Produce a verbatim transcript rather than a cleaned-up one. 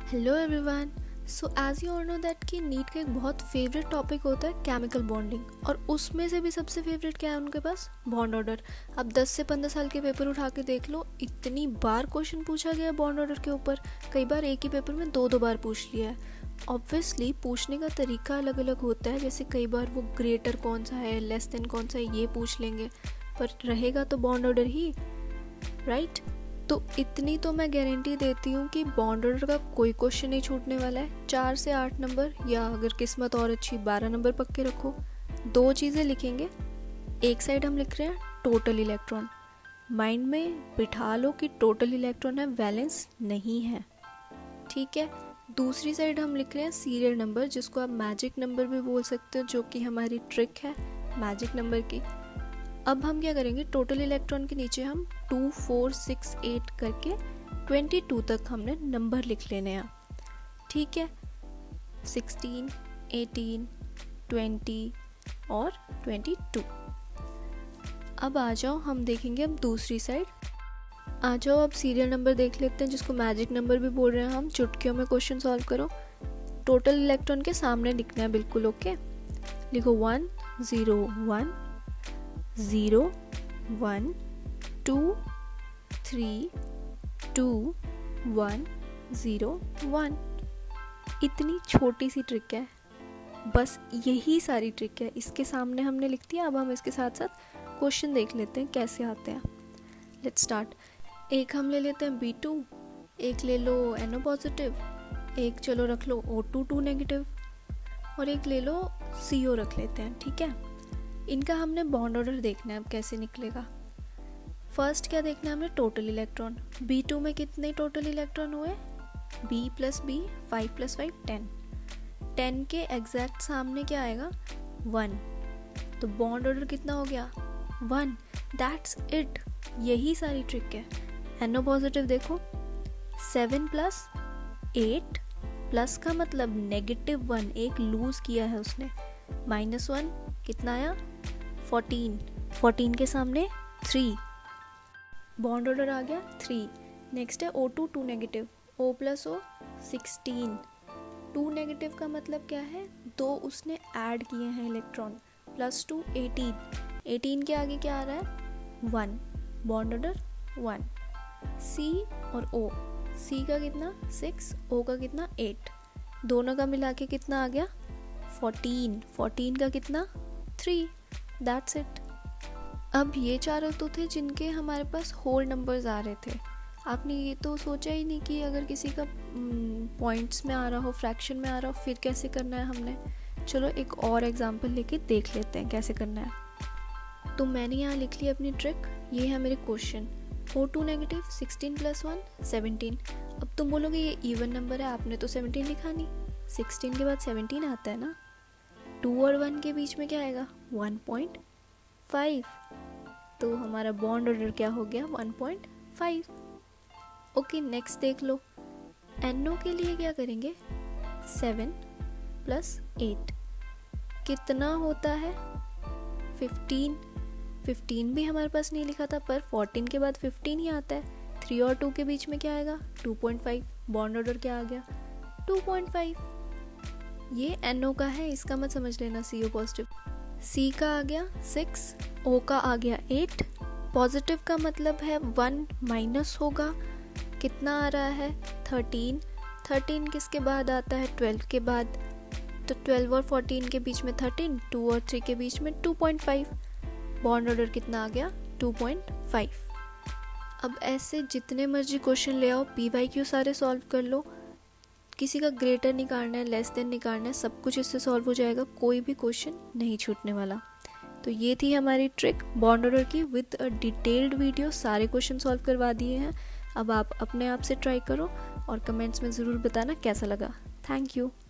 Hello everyone. So as you all know that कि NEET का एक बहुत फेवरेट टॉपिक होता है केमिकल बॉन्डिंग, और उसमें से भी सबसे फेवरेट क्या है उनके पास, बॉन्ड ऑर्डर। अब दस से पंद्रह साल के पेपर उठा के देख लो, इतनी बार क्वेश्चन पूछा गया है बॉन्ड ऑर्डर के ऊपर। कई बार एक ही पेपर में दो दो बार पूछ लिया है। ऑब्वियसली पूछने का तरीका अलग अलग होता है, जैसे कई बार वो ग्रेटर कौन सा है, लेस देन कौन सा है, ये पूछ लेंगे, पर रहेगा तो बॉन्ड ऑर्डर ही, राइट। तो इतनी तो मैं गारंटी देती हूँ कि बॉन्ड ऑर्डर का कोई क्वेश्चन नहीं छूटने वाला है। चार से आठ नंबर, या अगर किस्मत और अच्छी बारह नंबर पक्के रखो। दो चीज़ें लिखेंगे, एक साइड हम लिख रहे हैं टोटल इलेक्ट्रॉन, माइंड में बिठा लो कि टोटल इलेक्ट्रॉन है, वैलेंस नहीं है, ठीक है। दूसरी साइड हम लिख रहे हैं सीरियल नंबर, जिसको आप मैजिक नंबर भी बोल सकते हो, जो कि हमारी ट्रिक है मैजिक नंबर की। अब हम क्या करेंगे, टोटल इलेक्ट्रॉन के नीचे हम टू फोर सिक्स एट करके ट्वेंटी टू तक हमने नंबर लिख लेने हैं, ठीक है। सिक्सटीन, एटीन, ट्वेंटी और ट्वेंटी टू। अब आ जाओ, हम देखेंगे अब दूसरी साइड। आ जाओ अब सीरियल नंबर देख लेते हैं, जिसको मैजिक नंबर भी बोल रहे हैं हम। चुटकियों में क्वेश्चन सॉल्व करो। टोटल इलेक्ट्रॉन के सामने लिखना है, बिल्कुल ओके। लिखो one zero one zero one two three two one zero one. इतनी छोटी सी ट्रिक है, बस यही सारी ट्रिक है। इसके सामने हमने लिख दिया। अब हम इसके साथ साथ क्वेश्चन देख लेते हैं कैसे आते हैं। Let's start. एक हम ले लेते हैं बी टू, एक ले लो एन ओ पॉजिटिव, एक चलो रख लो ओ टू टू नेगेटिव, और एक ले लो सी ओ रख लेते हैं, ठीक है। इनका हमने बॉन्ड ऑर्डर देखना है अब कैसे निकलेगा। फर्स्ट क्या देखना है हमने, टोटल इलेक्ट्रॉन। बी टू में कितने टोटल इलेक्ट्रॉन हुए, B plus B, five plus five ten. Ten के एग्जैक्ट सामने क्या आएगा, वन। तो बॉन्ड ऑर्डर कितना हो गया, वन। दैट्स इट, यही सारी ट्रिक है। एनओ पॉजिटिव देखो, सेवन प्लस एट, प्लस का मतलब नेगेटिव वन, एक लूज किया है उसने, माइनस वन कितना आया, फोर्टीन। फोर्टीन के सामने थ्री, बॉन्ड ऑर्डर आ गया थ्री। नेक्स्ट है O two two negative, O plus O sixteen. Two negative का मतलब क्या है, दो उसने ऐड किए हैं electron, plus two eighteen. Eighteen के आगे क्या आ रहा है, one, bond order one. C और ओ, सी का कितना सिक्स, ओ का कितना एट, दोनों का मिला के कितना आ गया, फोर्टीन। फोर्टीन का कितना, थ्री। That's it. अब ये चारों तो थे जिनके हमारे पास होल नंबर्स आ रहे थे। आपने ये तो सोचा ही नहीं कि अगर किसी का पॉइंट्स में आ रहा हो, फ्रैक्शन में आ रहा हो, फिर कैसे करना है हमने। चलो एक और एग्जांपल लेके देख लेते हैं कैसे करना है। तो मैंने यहाँ लिख ली अपनी ट्रिक, ये है मेरे question. O two negative, sixteen plus one seventeen. अब तुम बोलोगे ये इवन नंबर है, आपने तो सेवनटीन लिखा नहीं। सिक्सटीन के बाद सेवनटीन आता है ना, टू और वन के बीच में क्या आएगा, वन पॉइंट फाइव। तो हमारा बॉन्ड ऑर्डर क्या हो गया, one point five. Okay, next देख लो। एन ओ के लिए क्या करेंगे, सेवन प्लस एट कितना होता है, फिफ्टीन। फिफ्टीन भी हमारे पास नहीं लिखा था, पर फोर्टीन के बाद फिफ्टीन ही आता है। थ्री और टू के बीच में क्या आएगा, two point five. Bond order क्या आ गया, टू पॉइंट फाइव। ये एन ओ का है, इसका मत समझ लेना सी ओ पॉजिटिव। सी का आ गया सिक्स, ओ का आ गया एट। पॉजिटिव का मतलब है वन माइनस होगा, कितना आ रहा है, थर्टीन। थर्टीन किसके बाद आता है, ट्वेल्व के बाद। तो ट्वेल्व और फोर्टीन के बीच में थर्टीन, टू और थ्री के बीच में two point five. Bond order कितना आ गया, टू पॉइंट फाइव। अब ऐसे जितने मर्जी क्वेश्चन ले आओ, पी वाई क्यू सारे सॉल्व कर लो। किसी का ग्रेटर निकालना है, लेस देन निकालना है, सब कुछ इससे सॉल्व हो जाएगा, कोई भी क्वेश्चन नहीं छूटने वाला। तो ये थी हमारी ट्रिक बॉन्ड ऑर्डर की, विद अ डिटेल्ड वीडियो। सारे क्वेश्चन सॉल्व करवा दिए हैं। अब आप अपने आप से ट्राई करो और कमेंट्स में ज़रूर बताना कैसा लगा। Thank you.